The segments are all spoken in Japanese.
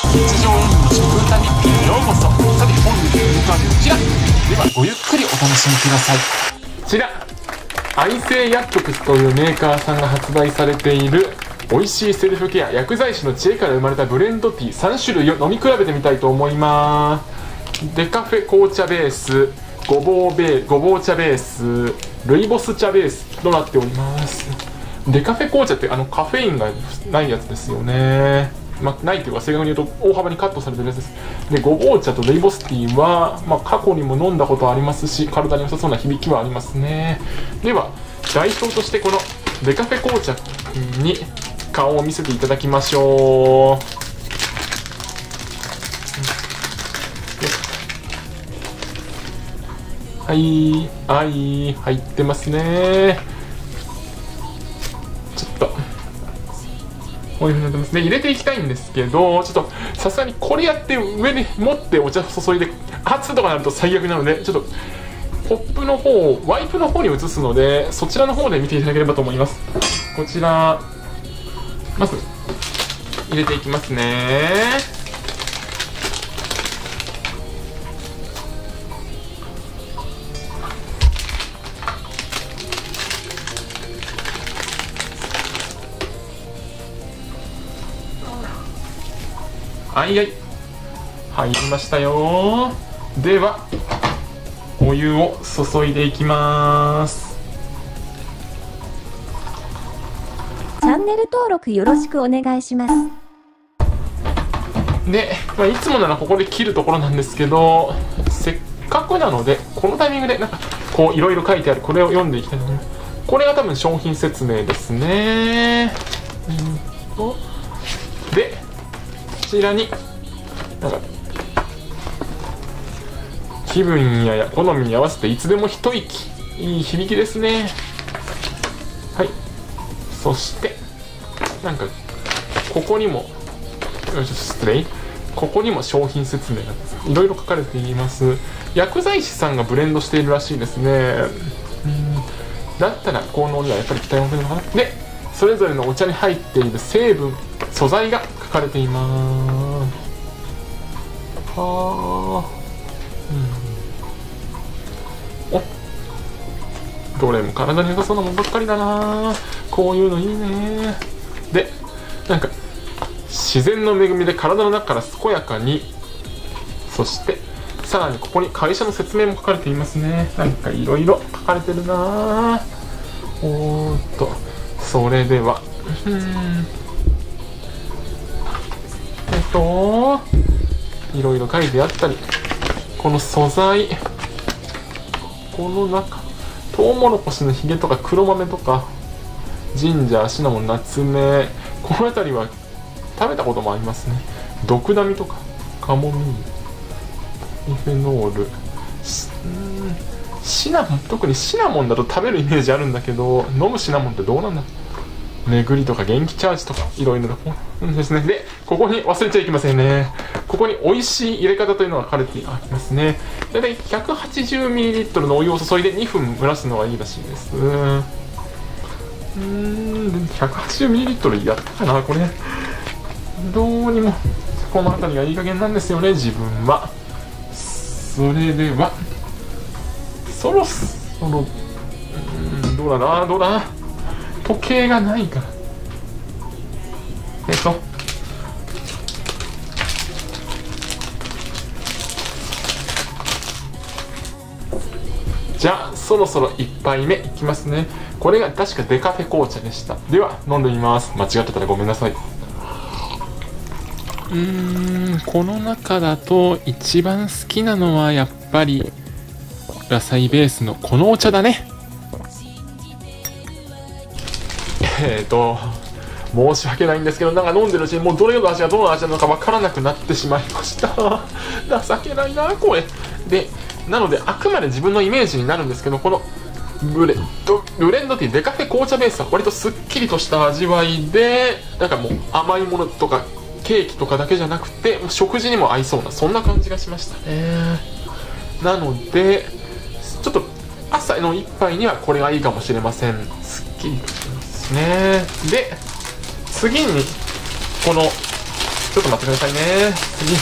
日常演技の食旅にようこそ。さて本日のメニューはこちらでは、ごゆっくりお楽しみください。こちら愛生薬局というメーカーさんが発売されている美味しいセルフケア薬剤師の知恵から生まれたブレンドティー3種類を飲み比べてみたいと思います。デカフェ紅茶ベース、ごぼう茶ベース、ルイボス茶ベースとなっております。デカフェ紅茶ってカフェインがないやつですよね。ないというか正確に言うと大幅にカットされてるやつです。で、ごぼう茶とルイボスティーは、過去にも飲んだことありますし、体に良さそうな響きはありますね。では代表としてこのデカフェ紅茶に顔を見せていただきましょう。はい、入ってますね。ちょっとこういう風になってますね。入れていきたいんですけど、ちょっとさすがにこれやって上に持ってお茶注いで熱とかなると最悪なので、ちょっとコップの方、ワイプの方に移すので、そちらの方で見ていただければと思います。こちらまず入れていきますね。入りましたよ。ではお湯を注いでいきます。 チャンネル登録よろしくお願いします。 で、いつもならここで切るところなんですけど、せっかくなのでこのタイミングでこういろいろ書いてあるこれを読んでいきたいと思います。これが多分商品説明ですね。でこちらに気分や好みに合わせていつでも一息、いい響きですね。はい。そしてここにも失礼、ここにも商品説明がいろいろ書かれています。薬剤師さんがブレンドしているらしいですね。だったら効能にはやっぱり期待を持てるのかな。で、それぞれのお茶に入っている成分、素材が書かれています。どれも体に良さそうなもんばっかりだな。こういうのいいね。で、自然の恵みで体の中から健やかに。そしてさらにここに会社の説明も書かれていますね。いろいろ書かれてるな。それではいろいろ書いてあったり、この素材、この中トウモロコシのヒゲとか黒豆とかジンジャー、シナモン、ナツメ、この辺りは食べたこともありますね。ドクダミとかカモミール、リフェノール、シナモン、特にシナモンだと食べるイメージあるんだけど、飲むシナモンってどうなんだ。巡りとか元気チャージとかいろいろですね。で、ここに忘れちゃいけませんね。ここに美味しい入れ方というのが書かれてありますね。だいたい 180ml のお湯を注いで2分蒸らすのがいいらしいです。180ml やったかなこれ。どうにもこの辺りがいい加減なんですよね、自分は。それではそろそろどうだな、時計がないからじゃあそろそろ1杯目いきますね。これが確かデカフェ紅茶でした。では飲んでみます。間違ってたらごめんなさい。この中だと一番好きなのはやっぱり野菜ベースのこのお茶だね。申し訳ないんですけど、飲んでるうちにもうどれの味がどの味なのか分からなくなってしまいました。情けないなこれで。なのであくまで自分のイメージになるんですけど、このブレンドティーデカフェ紅茶ベースは割とすっきりとした味わいで、もう甘いものとかケーキとかだけじゃなくて食事にも合いそうな、そんな感じがしましたね。なのでちょっと朝の一杯にはこれがいいかもしれません。すっきりとしてますね。で次にこのちょっと待ってくださいね。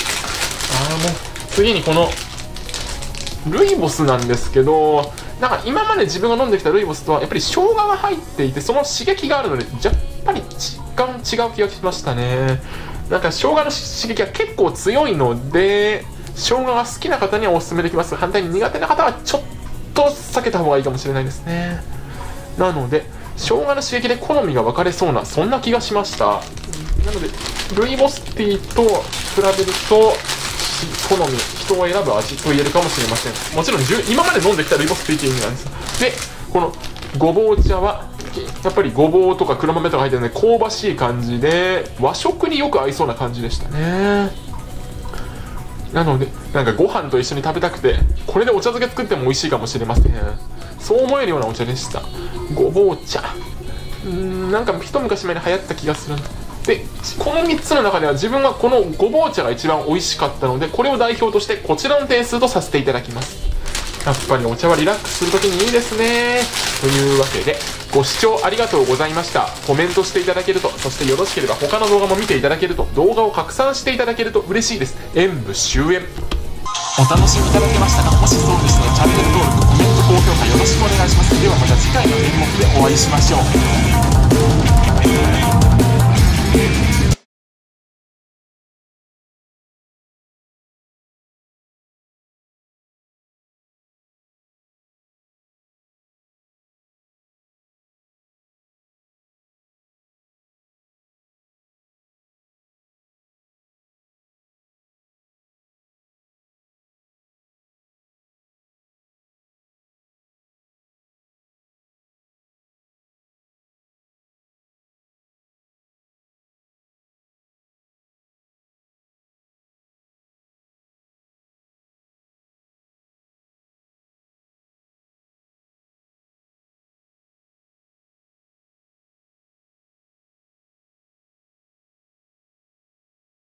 次にこのルイボスなんですけど、なんか今まで自分が飲んできたルイボスとはやっぱり生姜が入っていて、その刺激があるので若干違う気がしましたね。なんか生姜の刺激は結構強いので、生姜が好きな方にはおすすめできますが、反対に苦手な方はちょっと避けた方がいいかもしれないですね。なので生姜の刺激で好みが分かれそうな、そんな気がしました。なのでルイボスティーと比べると好み、人を選ぶ味と言えるかもしれません。もちろん今まで飲んできたルイボスティーっていう意味なんです。でこのごぼう茶はやっぱりごぼうとか黒豆とか入ってるので香ばしい感じで、和食によく合いそうな感じでしたね。なのでなんかご飯と一緒に食べたくて、これでお茶漬け作っても美味しいかもしれません。そう思えるようなお茶でした。ごぼう茶、なんか一昔前に流行った気がする。でこの3つの中では自分はこのごぼう茶が一番美味しかったので、これを代表としてこちらの点数とさせていただきます。やっぱりお茶はリラックスするときにいいですね。というわけでご視聴ありがとうございました。コメントしていただけると、そしてよろしければ他の動画も見ていただけると、動画を拡散していただけると嬉しいです。演武終演。お楽しみいただけましたか？もしそうでしたらチャンネル登録、コメント、高評価よろしくお願いします。ではまた次回の演目でお会いしましょう。